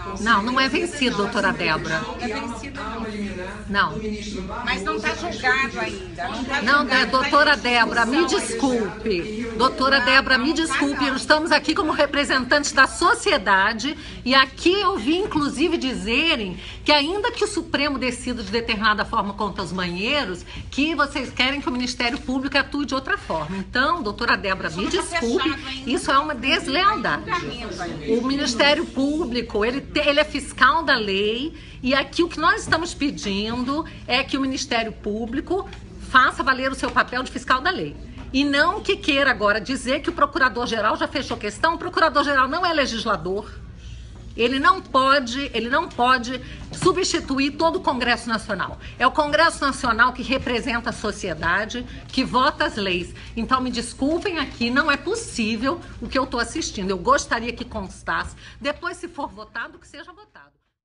Não, não é vencido, doutora Débora. Não é vencido, Não. mas não está julgado ainda. Não, doutora Débora, me desculpe. Doutora Débora, me desculpe. Estamos aqui como representantes da sociedade e aqui eu vi, inclusive, dizerem que ainda que o Supremo decida de determinada forma contra os banheiros, que vocês querem que o Ministério Público atue de outra forma. Então, doutora Débora, me desculpe, isso é uma deslealdade. O Ministério Público, ele é fiscal da lei e aqui o que nós estamos pedindo é que o Ministério Público faça valer o seu papel de fiscal da lei. E não que queira agora dizer que o Procurador-Geral já fechou questão. O Procurador-Geral não é legislador. Ele não pode substituir todo o Congresso Nacional. É o Congresso Nacional que representa a sociedade, que vota as leis. Então, me desculpem aqui, não é possível o que eu estou assistindo. Eu gostaria que constasse. Depois, se for votado, que seja votado.